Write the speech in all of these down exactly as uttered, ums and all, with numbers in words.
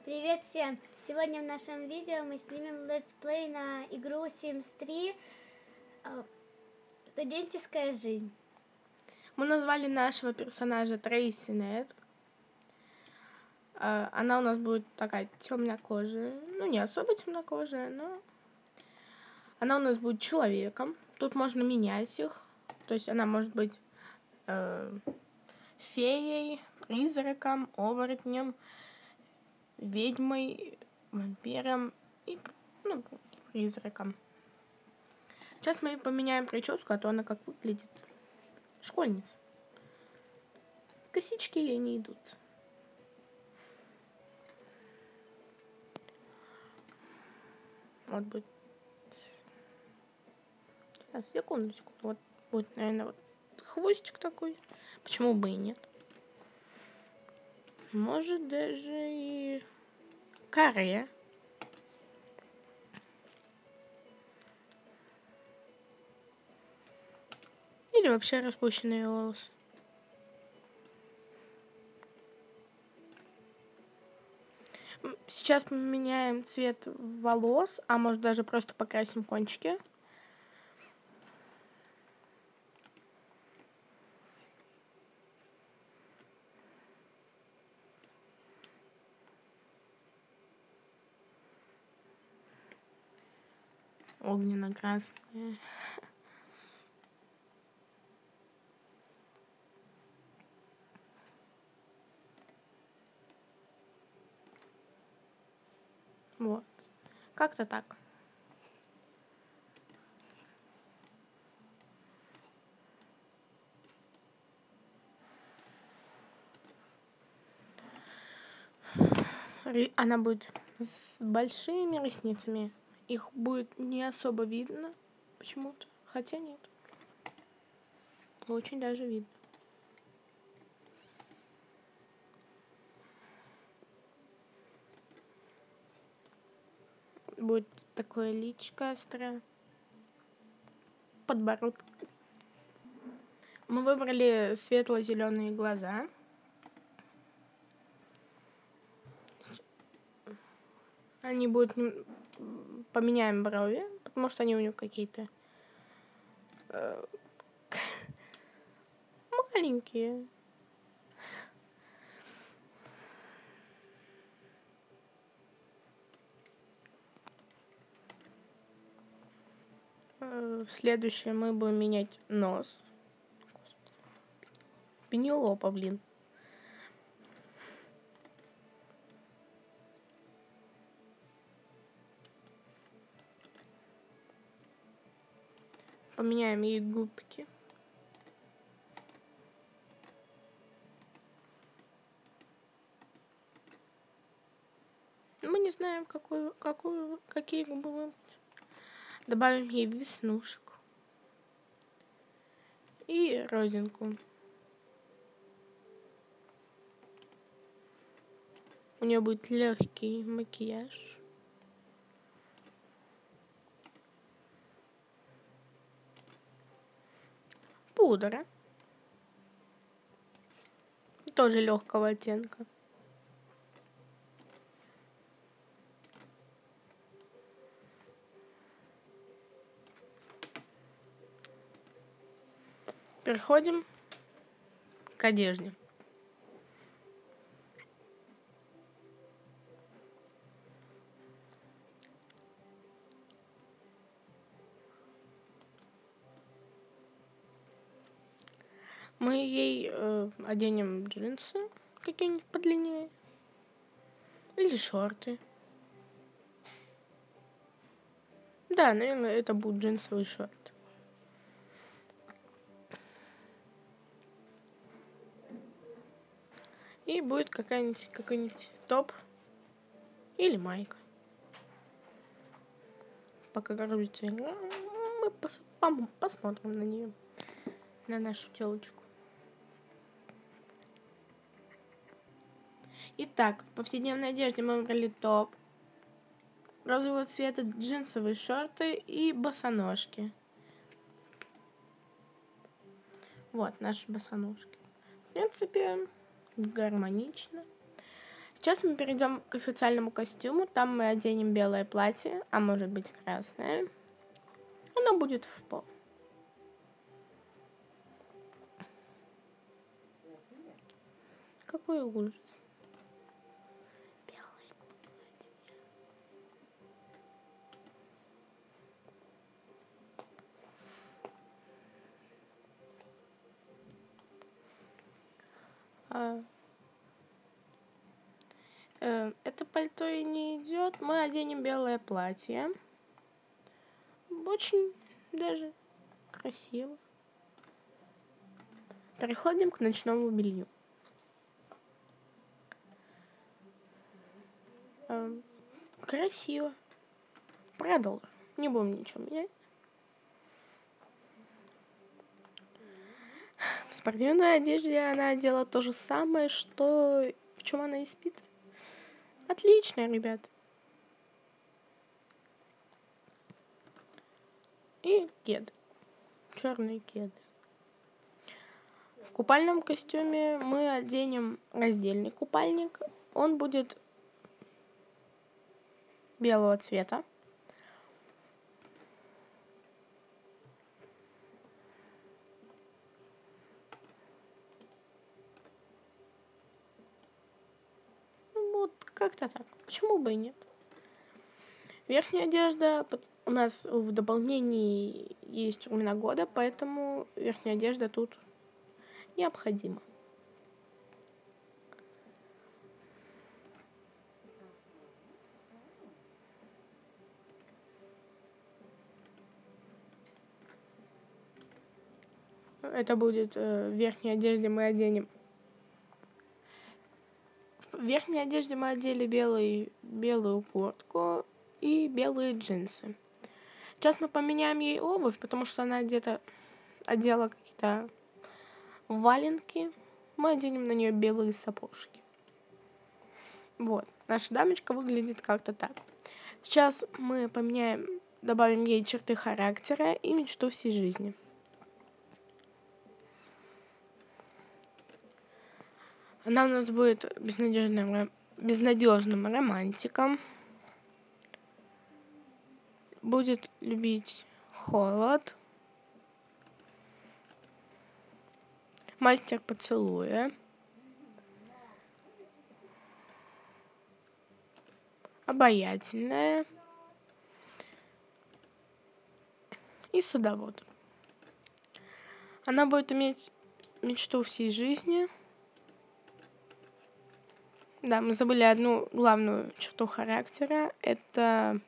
Привет всем! Сегодня в нашем видео мы снимем летсплей на игру Sims три «Студенческая жизнь». Мы назвали нашего персонажа Трейси Нет. Она у нас будет такая темнокожая. Ну, не особо темнокожая, но она у нас будет человеком. Тут можно менять их. То есть она может быть э, феей, призраком, оборотнем, ведьмой, вампиром и ну, призраком. Сейчас мы поменяем прическу, а то она как выглядит школьница. Косички ей не идут. Вот будет. Сейчас, секундочку. Вот будет, наверное, вот хвостик такой. Почему бы и нет? Может, даже и каре. Или вообще распущенные волосы. Сейчас поменяем цвет волос, а может даже просто покрасим кончики. Огненно-красные. Вот. Как-то так. Она будет с большими ресницами. Их будет не особо видно почему-то. Хотя нет. Очень даже видно. Будет такое личико острое. Подбородок. Мы выбрали светло-зеленые глаза. Они будут... Поменяем брови, потому что они у нее какие-то э, маленькие. Следующее мы будем менять нос. Пенелопа, блин. Поменяем ей губки. Мы не знаем, какую, какую, какие губы выбрать. Добавим ей веснушек. И родинку. У нее будет легкий макияж. Пудра. Тоже легкого оттенка. Переходим к одежде. Мы ей э, оденем джинсы какие-нибудь подлиннее. Или шорты. Да, наверное, это будет джинсовый шорт. И будет какая-нибудь какой-нибудь топ или майка. Пока грузится игра, мы пос посмотрим на нее, на нашу телочку. Итак, в повседневной одежде мы выбрали топ розового цвета, джинсовые шорты и босоножки. Вот наши босоножки. В принципе, гармонично. Сейчас мы перейдем к официальному костюму. Там мы оденем белое платье, а может быть красное. Оно будет в пол. Какой ужас. Белое платье. А, э, это пальто и не идет. Мы оденем белое платье. Очень даже красиво. Переходим к ночному белью. Э, красиво. Продолжим. Не будем ничего менять. В спортивной одежде она одела то же самое, что в чем она и спит. Отлично, ребят. И кеды. Черные кеды. В купальном костюме мы оденем раздельный купальник. Он будет белого цвета. Вот как-то так. Почему бы и нет? Верхняя одежда у нас в дополнении есть времена года, поэтому верхняя одежда тут необходима. Это будет э, в верхней одежде мы оденем. В верхней одежде мы одели белый, белую куртку и белые джинсы. Сейчас мы поменяем ей обувь, потому что она где-то одела какие-то валенки. Мы оденем на нее белые сапожки. Вот. Наша дамочка выглядит как-то так. Сейчас мы поменяем, добавим ей черты характера и мечту всей жизни. Она у нас будет безнадежным, безнадежным романтиком. Будет любить холод. Мастер поцелуя. Обаятельная. И садовод. Она будет иметь мечту всей жизни. Да, мы забыли одну главную черту характера. Это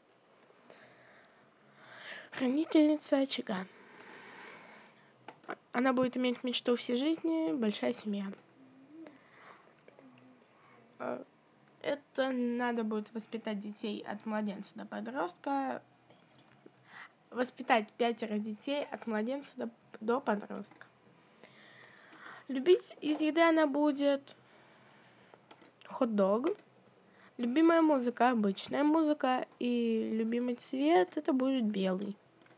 хранительница очага. Она будет иметь мечту всей жизни, большая семья. Это надо будет воспитать детей от младенца до подростка. Воспитать пятеро детей от младенца до, до подростка. Любить из еды она будет хот-дог. Любимая музыка обычная музыка. И любимый цвет это будет белый.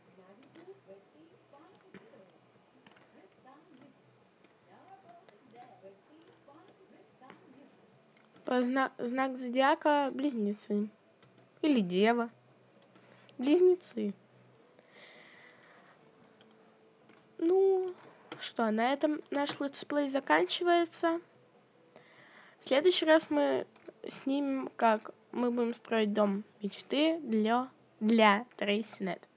Знак, знак зодиака близнецы. Или дева. Близнецы. Ну, что, на этом наш летсплей заканчивается. В следующий раз мы снимем, как мы будем строить дом мечты для, для Трейси Нет.